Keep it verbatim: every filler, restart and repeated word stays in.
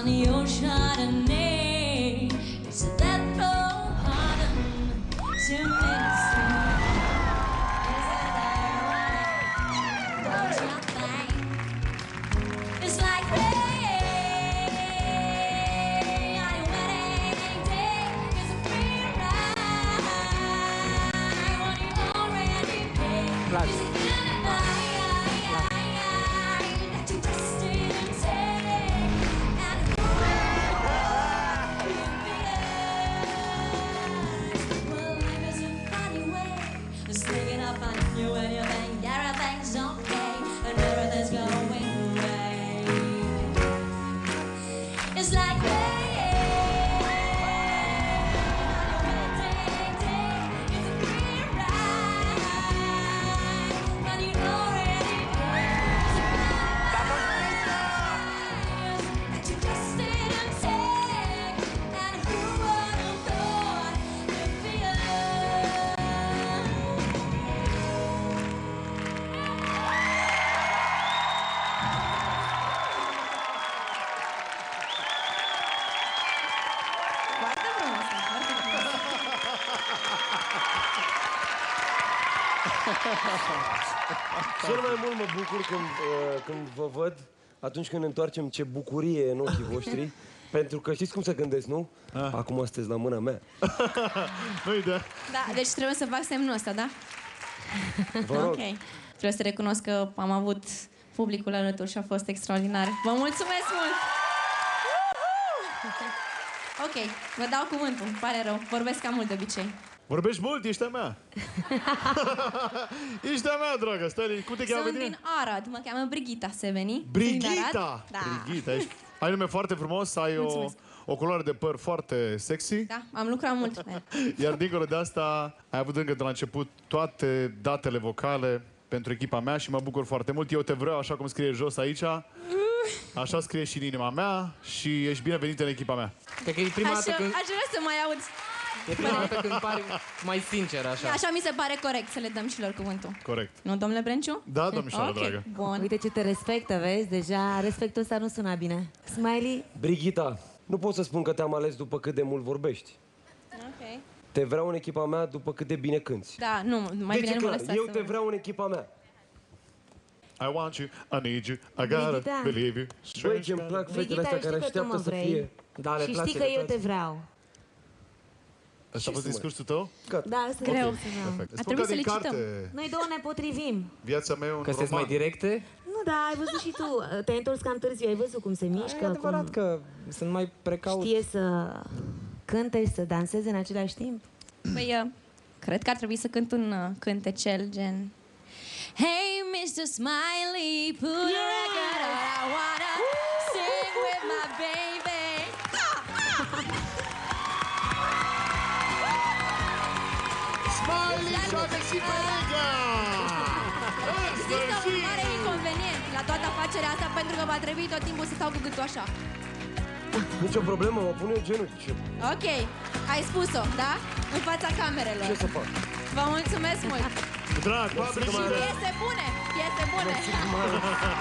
on your Chardonnay. It's a death row pardon to medicine. Is it ironic? Don't you think? It's like rain on your wedding day. It's a free ride when you already paid. It's a sneaking up on you when you think everything's okay and everything's going right. It's like rain on your wedding day. It's a free ride when you already paid. That you just didn't take, and who would have thought you'd be Cel mai mult mă bucur când, uh, când vă văd, atunci când ne întoarcem, ce bucurie în ochii voștri. Pentru că știți cum să gândesc, nu? Ah. Acum sunteți la mâna mea. Nu-i de. Da, deci trebuie să fac semnul ăsta, da? Vă rog. Ok. Trebuie să recunosc că am avut publicul alături și a fost extraordinar. Vă mulțumesc mult! Ok, vă dau cuvântul, îmi pare rău. Vorbesc cam mult de obicei. Vorbești mult, ești a mea. Ești a mea, dragă. Stai, cum te cheamă? Sunt din Arad, mă cheamă Brigita Seveni. Brigita! Da. Brigita, ești... Ai nume foarte frumos, ai o, o culoare de păr foarte sexy. Da, am lucrat mult pe el. Iar dincolo de asta, ai avut încă de la început toate datele vocale pentru echipa mea și mă bucur foarte mult. Eu te vreau așa cum scrie jos aici. Așa scrie și în inima mea și ești binevenit în echipa mea. Cred că e prima dată Așa, când... aș vrea să mai aud. E prima dată când pari mai sincer, așa. Așa mi se pare corect să le dăm și lor cuvântul. Corect. Nu, domnule Brenciu? Da, domnișoară, Ok, dragă. bun. Uite ce te respectă, vezi? Deja respectul ăsta nu suna bine. Smiley? Brigita, nu pot să spun că te-am ales după cât de mult vorbești. Ok. Te vreau în echipa mea după cât de bine cânti. Da, nu, mai deci bine nu mă clar, lăsați eu să te mă- vreau în echipa mea. I want you, I need you, I gotta Brigita. believe you. Băi, ce-mi plac fetele Brigita, astea știi care că tu așteaptă mă să vrei. fie... Da, le Și place, știi că le eu te place. vreau. Asta a fost discursul tău? Da, asta Greu. e discursul meu. Perfect. A Spun trebuit ca să din le cităm. carte, Noi două ne potrivim. viața mea e un Că sunteți roman. mai directe? Nu, da, ai văzut și tu. Te-ai întors cam târziu, ai văzut cum se mișcă, E adevărat cum că sunt mai precaut. știe să cânte și să danseze în același timp. Păi, uh, cred că ar trebui să cânt un uh, cântecel gen... Hey, mister Smiley, put a record on, I wanna sing with my baby. Smiley și-a găsit perecha! Există un mare inconvenient la toată afacerea asta pentru că va trebui tot timpul să stau cu gâtul așa. Nici o problemă, mă pun eu genul. Ce, Ok, ai spus-o, da? În fața camerelor. ce să fac? Vă mulțumesc mult! Drag, pa, Brigita! Piese bune! Piese bune!